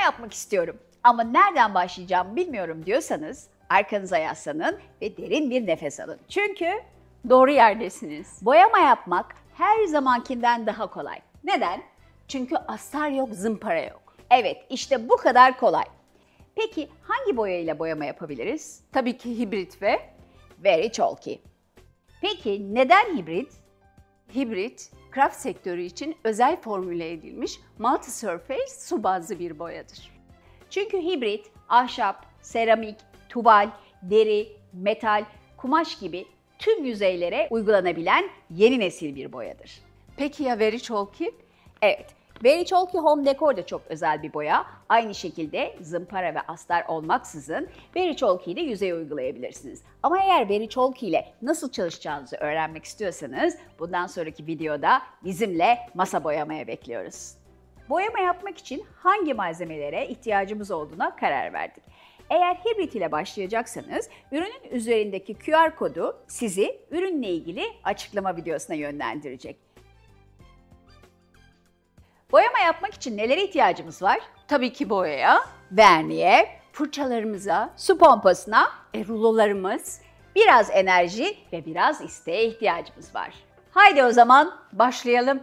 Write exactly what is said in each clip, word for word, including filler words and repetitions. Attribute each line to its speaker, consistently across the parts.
Speaker 1: yapmak istiyorum ama nereden başlayacağımı bilmiyorum diyorsanız arkanıza yaslanın ve derin bir nefes alın. Çünkü
Speaker 2: Doğru yerdesiniz.
Speaker 1: boyama yapmak her zamankinden daha kolay. Neden?
Speaker 2: Çünkü astar yok, zımpara yok.
Speaker 1: Evet, işte bu kadar kolay. Peki hangi boyayla boyama yapabiliriz?
Speaker 2: Tabii ki hibrit ve
Speaker 1: Very chalky. Peki neden hibrit?
Speaker 2: hibrit, craft sektörü için özel formüle edilmiş multi-surface su bazlı bir boyadır.
Speaker 1: Çünkü hibrit, ahşap, seramik, tuval, deri, metal, kumaş gibi tüm yüzeylere uygulanabilen yeni nesil bir boyadır.
Speaker 2: Peki ya very chalky?
Speaker 1: Evet, Very Chalky Home Decor da çok özel bir boya. Aynı şekilde zımpara ve astar olmaksızın Very Chalky'yi de yüzeye uygulayabilirsiniz. Ama eğer Very Chalky ile nasıl çalışacağınızı öğrenmek istiyorsanız bundan sonraki videoda bizimle masa boyamaya bekliyoruz. Boyama yapmak için hangi malzemelere ihtiyacımız olduğuna karar verdik. Eğer hibrit ile başlayacaksanız ürünün üzerindeki Q R kodu sizi ürünle ilgili açıklama videosuna yönlendirecek. Boyama yapmak için nelere ihtiyacımız var?
Speaker 2: Tabii ki boyaya,
Speaker 1: Verniğe,
Speaker 2: fırçalarımıza,
Speaker 1: su pompasına,
Speaker 2: e, rulolarımız.
Speaker 1: biraz enerji ve biraz isteğe ihtiyacımız var. Haydi o zaman
Speaker 2: Başlayalım.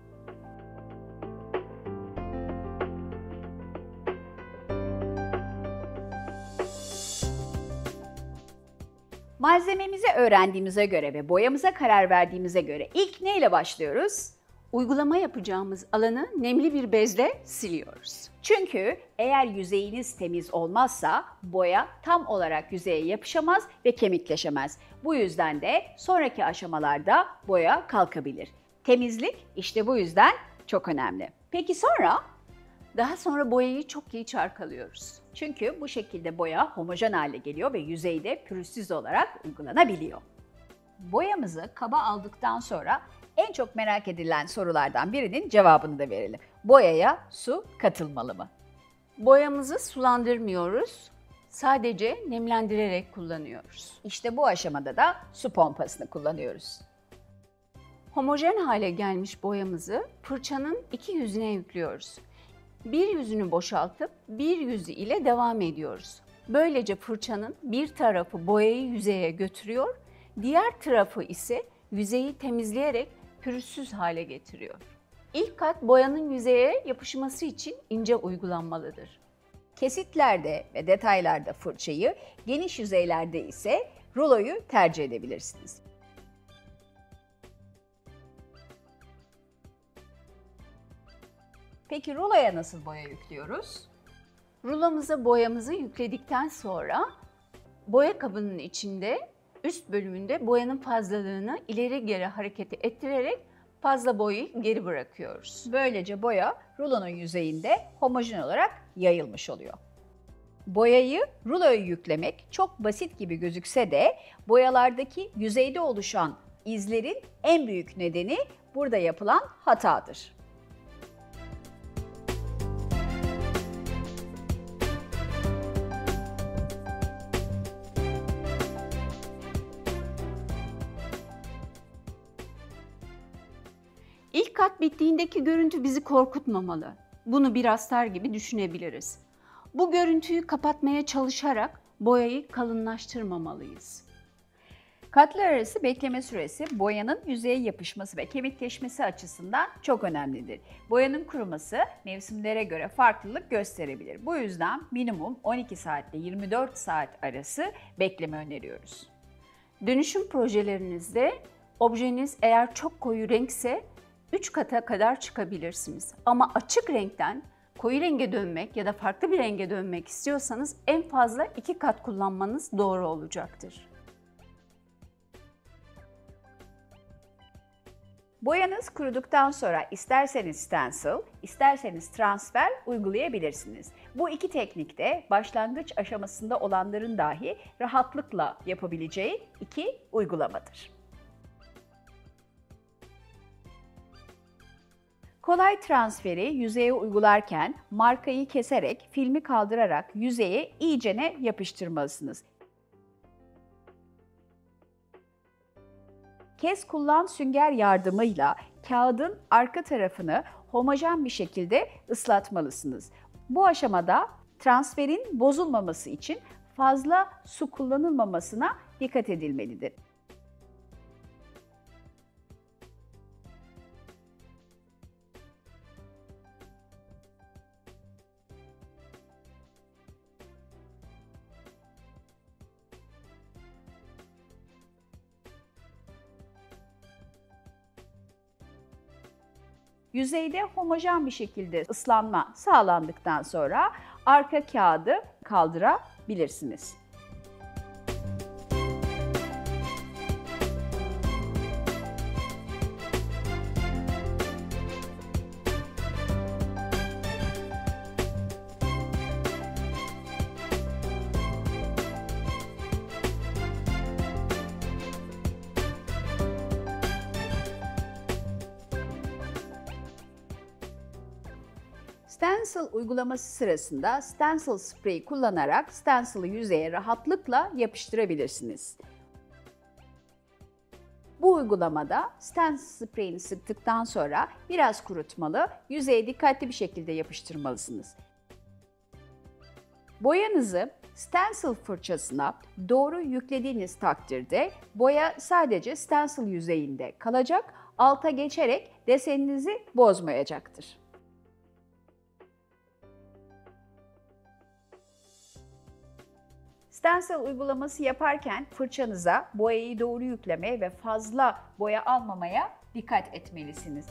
Speaker 1: malzememizi öğrendiğimize göre ve boyamıza karar verdiğimize göre ilk neyle başlıyoruz?
Speaker 2: Uygulama yapacağımız alanı nemli bir bezle siliyoruz.
Speaker 1: Çünkü eğer yüzeyiniz temiz olmazsa boya tam olarak yüzeye yapışamaz ve kemikleşemez. Bu yüzden de sonraki aşamalarda boya kalkabilir. Temizlik işte bu yüzden çok önemli. Peki sonra?
Speaker 2: Daha sonra boyayı çok iyi çarkalıyoruz.
Speaker 1: Çünkü bu şekilde boya homojen hale geliyor ve yüzeyde pürüzsüz olarak uygulanabiliyor. Boyamızı kaba aldıktan sonra en çok merak edilen sorulardan birinin cevabını da verelim. Boyaya su katılmalı mı?
Speaker 2: Boyamızı sulandırmıyoruz. Sadece nemlendirerek kullanıyoruz.
Speaker 1: İşte bu aşamada da su pompasını kullanıyoruz.
Speaker 2: Homojen hale gelmiş boyamızı fırçanın iki yüzüne yüklüyoruz. Bir yüzünü boşaltıp bir yüzü ile devam ediyoruz. Böylece fırçanın bir tarafı boyayı yüzeye götürüyor, diğer tarafı ise yüzeyi temizleyerek pürüzsüz hale getiriyor. İlk kat boyanın yüzeye yapışması için ince uygulanmalıdır.
Speaker 1: Kesitlerde ve detaylarda fırçayı, geniş yüzeylerde ise ruloyu tercih edebilirsiniz. Peki ruloya nasıl boya yüklüyoruz?
Speaker 2: Rulomuza boyamızı yükledikten sonra boya kabının içinde üst bölümünde boyanın fazlalığını ileri geri hareket ettirerek fazla boyayı geri bırakıyoruz.
Speaker 1: Böylece boya rulonun yüzeyinde homojen olarak yayılmış oluyor. Boyayı ruloya yüklemek çok basit gibi gözükse de boyalardaki yüzeyde oluşan izlerin en büyük nedeni burada yapılan hatadır.
Speaker 2: İlk kat bittiğindeki görüntü bizi korkutmamalı. Bunu bir astar gibi düşünebiliriz. Bu görüntüyü kapatmaya çalışarak boyayı kalınlaştırmamalıyız.
Speaker 1: Katlar arası bekleme süresi boyanın yüzeye yapışması ve kemikleşmesi açısından çok önemlidir. Boyanın kuruması mevsimlere göre farklılık gösterebilir. Bu yüzden minimum on iki saat ile yirmi dört saat arası bekleme öneriyoruz.
Speaker 2: Dönüşüm projelerinizde objeniz eğer çok koyu renkse üç kata kadar çıkabilirsiniz. Ama açık renkten koyu renge dönmek ya da farklı bir renge dönmek istiyorsanız en fazla iki kat kullanmanız doğru olacaktır.
Speaker 1: Boyanız kuruduktan sonra isterseniz stencil, isterseniz transfer uygulayabilirsiniz. Bu iki teknik de başlangıç aşamasında olanların dahi rahatlıkla yapabileceği iki uygulamadır. Kolay transferi yüzeye uygularken markayı keserek, filmi kaldırarak yüzeye iyicene yapıştırmalısınız. Kes kullan sünger yardımıyla kağıdın arka tarafını homojen bir şekilde ıslatmalısınız. Bu aşamada transferin bozulmaması için fazla su kullanılmamasına dikkat edilmelidir. Yüzeyde homojen bir şekilde ıslanma sağlandıktan sonra arka kağıdı kaldırabilirsiniz. Stencil uygulaması sırasında stencil spreyi kullanarak stencil'ı yüzeye rahatlıkla yapıştırabilirsiniz. Bu uygulamada stencil spreyini sıktıktan sonra biraz kurutmalı, yüzeye dikkatli bir şekilde yapıştırmalısınız. Boyanızı stencil fırçasına doğru yüklediğiniz takdirde boya sadece stencil yüzeyinde kalacak, alta geçerek deseninizi bozmayacaktır. Stencil uygulaması yaparken fırçanıza boyayı doğru yüklemeye ve fazla boya almamaya dikkat etmelisiniz.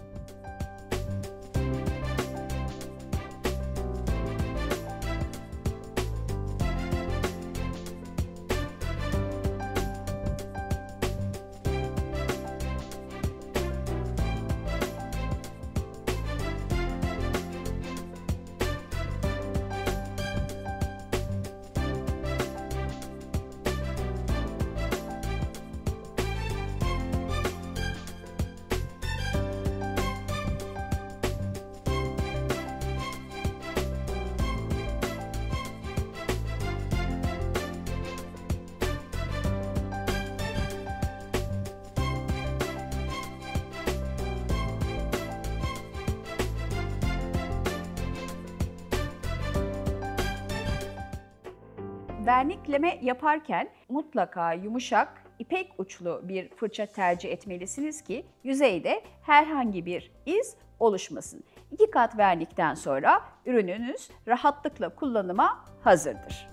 Speaker 1: Vernikleme yaparken mutlaka yumuşak, ipek uçlu bir fırça tercih etmelisiniz ki yüzeyde herhangi bir iz oluşmasın. İki kat vernikten sonra ürününüz rahatlıkla kullanıma hazırdır.